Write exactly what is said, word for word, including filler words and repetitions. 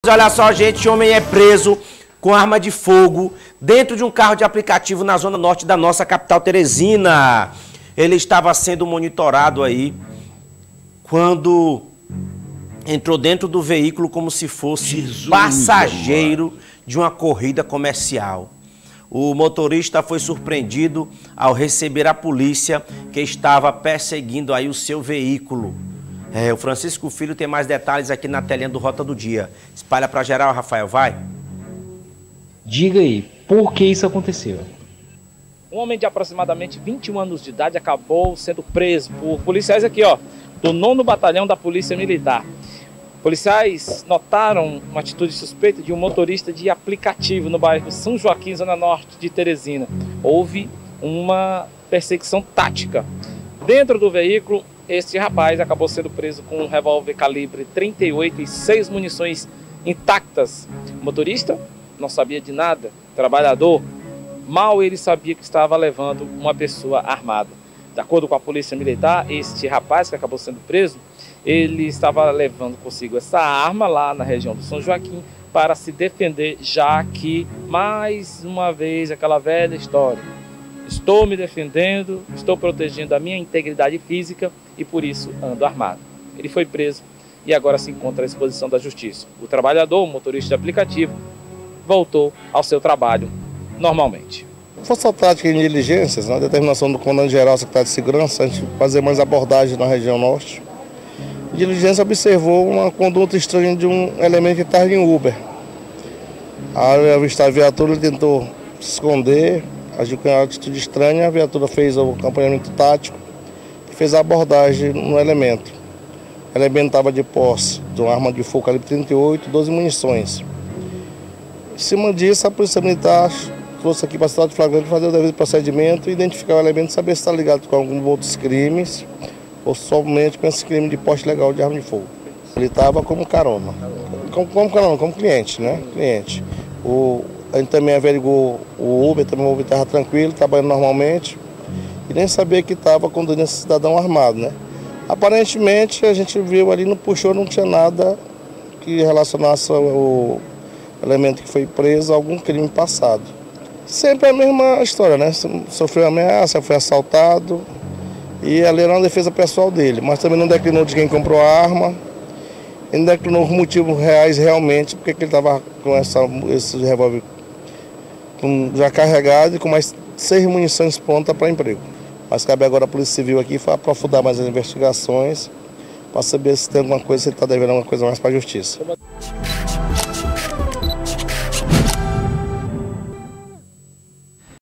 Olha só, gente, homem é preso com arma de fogo dentro de um carro de aplicativo na zona norte da nossa capital Teresina. Ele estava sendo monitorado aí quando entrou dentro do veículo como se fosse Jesus, passageiro amor. de uma corrida comercial. O motorista foi surpreendido ao receber a polícia que estava perseguindo aí o seu veículo. É, o Francisco Filho tem mais detalhes aqui na telinha do Rota do Dia. Espalha para geral, Rafael, vai. Diga aí, por que isso aconteceu? Um homem de aproximadamente vinte e um anos de idade acabou sendo preso por policiais aqui, ó, do nono Batalhão da Polícia Militar. Policiais notaram uma atitude suspeita de um motorista de aplicativo no bairro São Joaquim, zona norte de Teresina. Houve uma perseguição tática. Dentro do veículo, este rapaz acabou sendo preso com um revólver calibre trinta e oito e seis munições intactas. O motorista não sabia de nada, trabalhador, mal ele sabia que estava levando uma pessoa armada. De acordo com a Polícia Militar, este rapaz que acabou sendo preso, ele estava levando consigo essa arma lá na região do São Joaquim para se defender, já que, mais uma vez, aquela velha história: estou me defendendo, estou protegendo a minha integridade física e por isso ando armado. Ele foi preso e agora se encontra à disposição da justiça. O trabalhador, o motorista de aplicativo, voltou ao seu trabalho normalmente. Força tática em diligências, na determinação do comandante-geral, secretário de segurança, a gente fazer mais abordagem na região norte. A diligência observou uma conduta estranha de um elemento que estava em Uber. Ao avistar a viatura, ele tentou se esconder, agiu com uma atitude estranha. A viatura fez o acompanhamento tático e fez a abordagem no elemento. O elemento estava de posse de uma arma de fogo calibre trinta e oito, doze munições. Em cima disso, a Polícia Militar trouxe aqui para a cidade de Flagrante fazer o devido procedimento e identificar o elemento, saber se está ligado com alguns outros crimes ou somente com esse crime de porte legal de arma de fogo. Ele estava como carona, como, como carona, como cliente, né? Cliente. O, a gente também averigou o Uber, também o Uber estava tranquilo, trabalhando normalmente e nem sabia que estava conduzindo esse cidadão armado, né? Aparentemente a gente viu ali, não puxou, não tinha nada que relacionasse o elemento que foi preso a algum crime passado. Sempre a mesma história, né? Sofreu ameaça, foi assaltado e ali era uma defesa pessoal dele, mas também não declinou de quem comprou a arma, ele não declinou os motivos reais realmente, porque ele estava com essa, esse revólver já carregado e com mais seis munições prontas para emprego. Mas cabe agora a Polícia Civil aqui para aprofundar mais as investigações, para saber se tem alguma coisa, se ele está devendo alguma coisa mais para a Justiça.